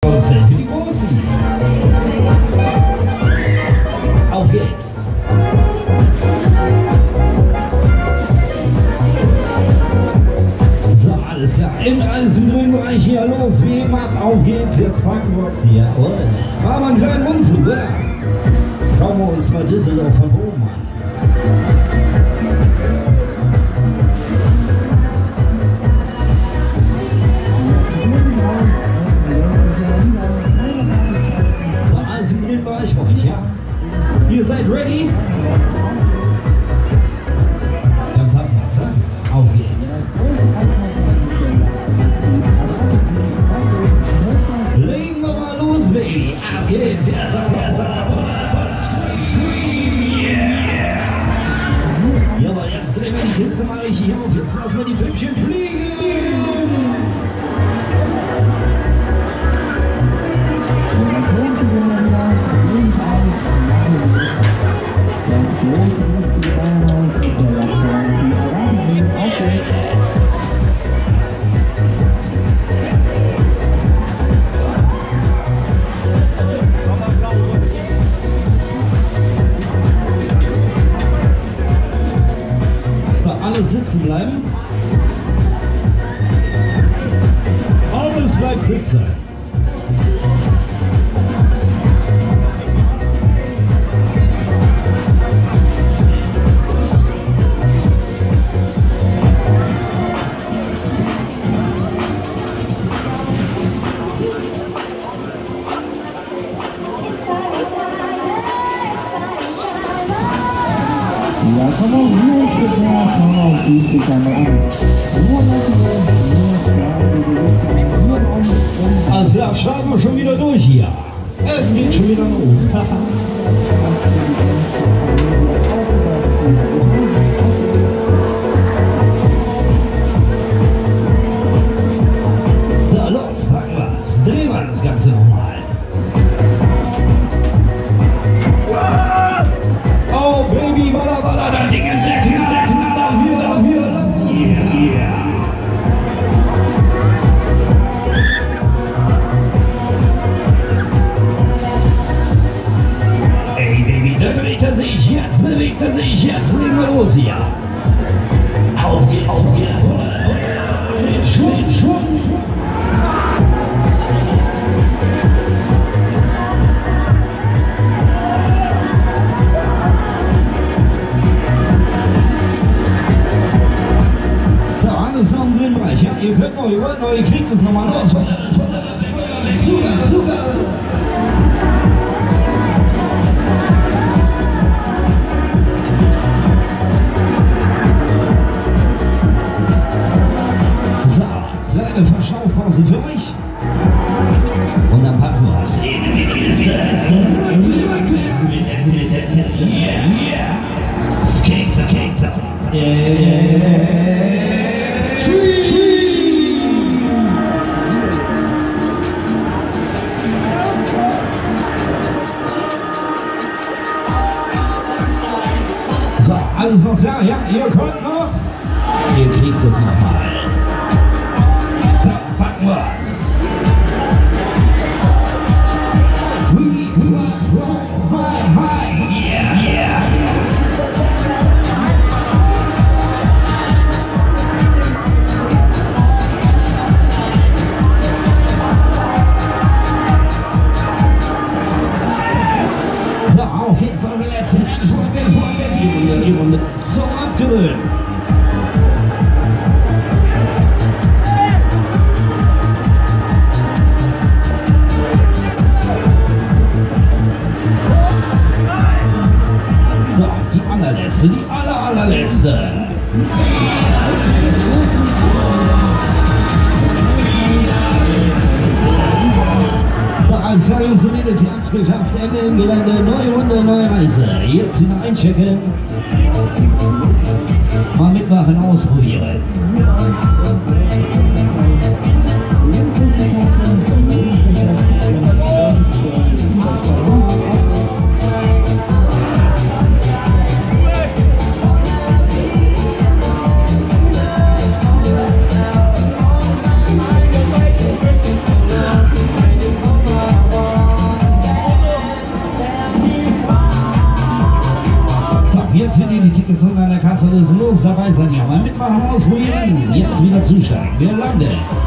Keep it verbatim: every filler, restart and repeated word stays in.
Für die Großen. Auf geht's. So, alles klar. In alles im grünen Bereich hier los. Wie immer. Auf geht's. Jetzt packen wir es hier. Machen wir einen kleinen Rundflug, oder? Schauen wir uns mal Düsseldorf von oben an. Bereich für euch, ja? Ihr seid ready? Dann packen wir es, ja? Auf geht's. Legen wir mal los, Baby. Auf geht's. Ja, sagt er, sagt er. Jawohl, jetzt drehen wir die Kiste mal richtig auf. Jetzt lassen wir die Püppchen fliegen. Alles sitzen bleiben. Alles bleibt sitzen. Ja, komm auf, hier ist es mehr, komm auf, schließ dich einmal an. Also ja, starten wir schon wieder durch hier. Es geht schon wieder los. So, los, packen wir's. Drehen wir das Ganze nochmal. Oh, Baby, walla, walla, das Ding ist der Knaller, Knaller, dafür, dafür. Yeah, yeah. Ey, Baby, da bewegt er sich, jetzt bewegt er sich, jetzt legen wir los hier. Auf geht's, auf geht's, mit Schwung, Schwung. Ja, ihr könnt noch, ihr wollt noch, ihr kriegt es nochmal los. Super, super. So, kleine Verschnaufpause für euch. Und dann packen wir es. Skater, Skater. Alles noch klar? Ja, ihr könnt noch. Ihr kriegt es nochmal. Da packen wir's. We fly high. Yeah, yeah. So, auf geht's, eure letzte Runde. Die Runde zum Abgewöhnen. So, die allerletzte, die aller, allerletzte. Als zwei Jungs und Mädels, ihr habt's geschafft. Ende im Gelände, neue Runde, neue Reise. Jetzt wieder einchecken. Mal mitmachen, ausprobieren. jetzt wieder die Tickets unter der Kasse lösen. Los dabei sein, ja mal mitmachen, ausprobieren. Jetzt wieder zusteigen. Wir landen.